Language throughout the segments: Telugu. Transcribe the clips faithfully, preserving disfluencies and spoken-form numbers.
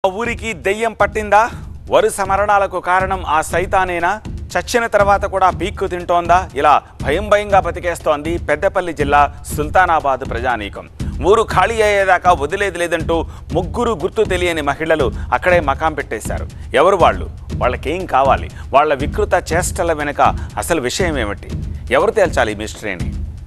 ఊరికి దెయ్యం పట్టిందా? వరుస మరణాలకు కారణం ఆ సైతానేనా? చచ్చిన తర్వాత కూడా పీక్కు తింటోందా? ఇలా భయం భయంగా బతికేస్తోంది పెద్దపల్లి జిల్లా సుల్తానాబాద్ ప్రజానీకం. ఊరు ఖాళీ అయ్యేదాకా వదిలేది లేదంటూ ముగ్గురు గుర్తు తెలియని మహిళలు అక్కడే మకాం పెట్టేశారు. ఎవరు వాళ్ళు? వాళ్ళకేం కావాలి? వాళ్ళ వికృత చేష్టల వెనుక అసలు విషయం ఏమిటి? ఎవరు తేల్చాలి ఈ మిస్టరీని?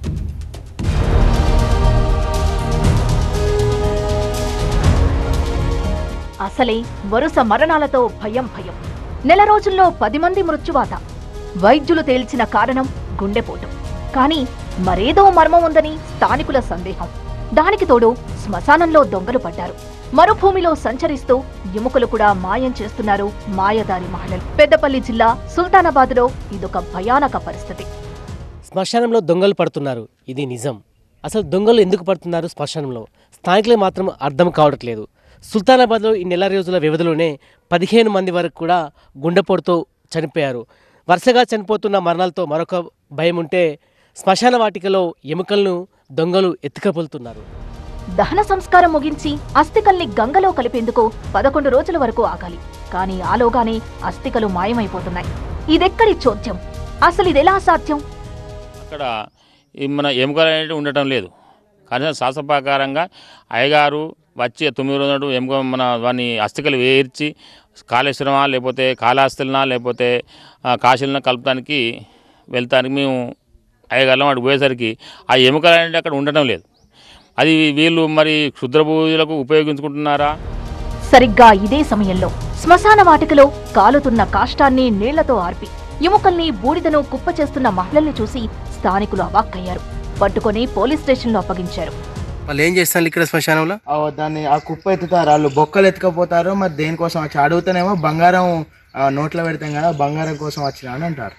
అసలే వరుస మరణాలతో భయం భయం. నెల రోజుల్లో పది మంది మృత్యువాత. వైద్యులు తేల్చిన కారణం గుండెపోటు. కానీ మరేదో మర్మం ఉందని స్థానికుల సందేహం. దానికి తోడు శ్మశానంలో దొంగలు పడ్డారు. మరుభూమిలో సంచరిస్తూ ఎముకలు కూడా మాయం చేస్తున్నారు మాయదారి మహిళలు. పెద్దపల్లి జిల్లా సుల్తానాబాద్లో ఇదొక భయానక పరిస్థితి. శ్మశానంలో దొంగలు పడుతున్నారు, ఇది నిజం. అసలు దొంగలు ఎందుకు పడుతున్నారు శ్మశానంలో? స్థానికులకు మాత్రం అర్థం కావట్లేదు. సుల్తానాబాద్లో ఈ నెల రోజుల వ్యవధిలోనే పదిహేను మంది వరకు కూడా గుండెపోటుతో చనిపోయారు. వరుసగా చనిపోతున్న మరణాలతో మరొక భయం ఉంటే శ్మశాన వాటికలో ఎముకలను దొంగలు ఎత్తుకపోతున్నారు. దహన సంస్కారం ముగించి అస్థికల్ని గంగలో కలిపేందుకు పదకొండు రోజుల వరకు ఆగాలి. కానీ ఆలోగానే అస్థికలు మాయమైపోతున్నాయి. ఇదెక్కడి చోద్యం? అసలు ఇదెలా సాధ్యం? అక్కడ మన ఎముకలు అనేవి ఉండటం లేదు. కానీ శాస్త్రప్రకారంగా అయ్యగారు వచ్చి తొమ్మిది రోజులు ఎముక మన వాని అస్థికలు వేర్చి కాళేశ్వరమా లేకపోతే కాళహస్తిలనా లేకపోతే కాశీలన కలపడానికి వెళ్తానికి మేము అయ్యగారులం అటు పోయేసరికి ఆ ఎముకలు అనేవి అక్కడ ఉండటం లేదు. అది వీళ్ళు మరి క్షుద్ర పూజలకు ఉపయోగించుకుంటున్నారా? సరిగ్గా ఇదే సమయంలో శ్మశాన వాటికలో కాలుతున్న కాష్టాన్ని నీళ్లతో ఆర్పి ఎముకల్ని బూడిదను కుప్ప చేస్తున్న మహిళల్ని చూసి స్థానికులు అవాక్కయ్యారు. పట్టుకొని పోలీస్ స్టేషన్లో అప్పగించారు. వాళ్ళు ఏం చేస్తారు ఇక్కడ శ్మశానంలో? దాన్ని ఆ కుప్ప ఎత్తుతారు, వాళ్ళు బొక్కలు ఎత్తుకపోతారు. మరి దేనికోసం వచ్చి అడుగుతానేమో బంగారం నోట్లో పెడతాం కదా, బంగారం కోసం వచ్చిన అని అంటారు.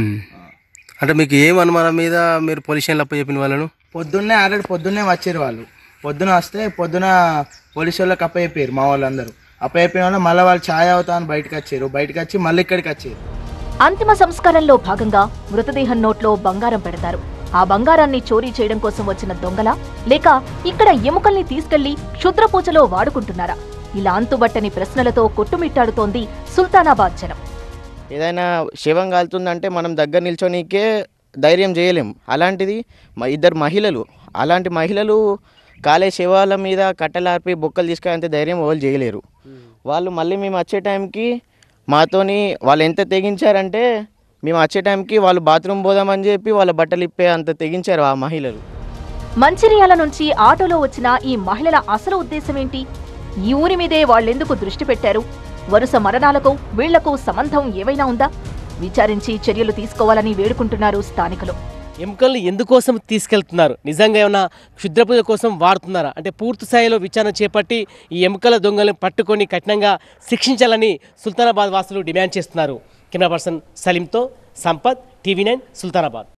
అంటే మీకు ఏం అనుమానం మీద మీరు పోలీస్ స్టేషన్లో అప్ప చెప్పిన వాళ్ళను? పొద్దున్నే ఆల్రెడీ పొద్దున్నే వచ్చారు వాళ్ళు. పొద్దున వస్తే పొద్దున పోలీసు వాళ్ళకి అప్ప చెప్పారు మా వాళ్ళందరూ. అప్ప చెప్పిన వాళ్ళు మళ్ళీ వాళ్ళు ఛాయ్ అవుతా అని బయటకు వచ్చారు. బయటకు వచ్చి మళ్ళీ ఇక్కడికి వచ్చారు. అంతిమ సంస్కారంలో భాగంగా మృతదేహం నోట్లో బంగారం పెడతారు. ఆ బంగారాన్ని చోరీ చేయడం కోసం వచ్చిన దొంగలా, లేక ఇక్కడ ఎముకల్ని తీసుకెళ్లి క్షుద్ర పూజలో వాడుకుంటున్నారా? ఇలా అంతుబట్టని ప్రశ్నలతో కొట్టుమిట్టాడుతోంది సుల్తానాబాద్ జనం. ఏదైనా శవం కాలుతుందంటే మనం దగ్గర నిల్చోనికే ధైర్యం చేయలేం. అలాంటిది ఇద్దరు మహిళలు, అలాంటి మహిళలు కాలే శవాల మీద కట్టెలార్పి బొక్కలు తీసుకెళ్ళంత ధైర్యం వాళ్ళు చేయలేరు. వాళ్ళు మళ్ళీ మేము వచ్చే టైంకి మాతోని వాళ్ళు ఎంత తెగించారంటే మేము వచ్చే టైంకి వాళ్ళు బాత్రూమ్ పోదామని చెప్పి వాళ్ళ బట్టలు ఇప్పే అంత తెగించారు ఆ మహిళలు. మంచిర్యాల నుంచి ఆటోలో వచ్చిన ఈ మహిళల అసలు ఉద్దేశమేంటి? ఈ ఊరి మీదే వాళ్ళెందుకు దృష్టి పెట్టారు? వరుస మరణాలకు వీళ్లకు సంబంధం ఏవైనా ఉందా? విచారించి చర్యలు తీసుకోవాలని వేడుకుంటున్నారు స్థానికులు. ఎముకల్ని ఎందుకోసం తీసుకెళ్తున్నారు? నిజంగా ఏమైనా క్షుద్ర పూజ కోసం వాడుతున్నారా? అంటే పూర్తి స్థాయిలో విచారణ చేపట్టి ఈ ఎముకల దొంగలను పట్టుకొని కఠినంగా శిక్షించాలని సుల్తానాబాద్ వాసులు డిమాండ్ చేస్తున్నారు. కెమెరా పర్సన్ సలీంతో సంపత్, టీవీ నైన్, సుల్తానాబాద్.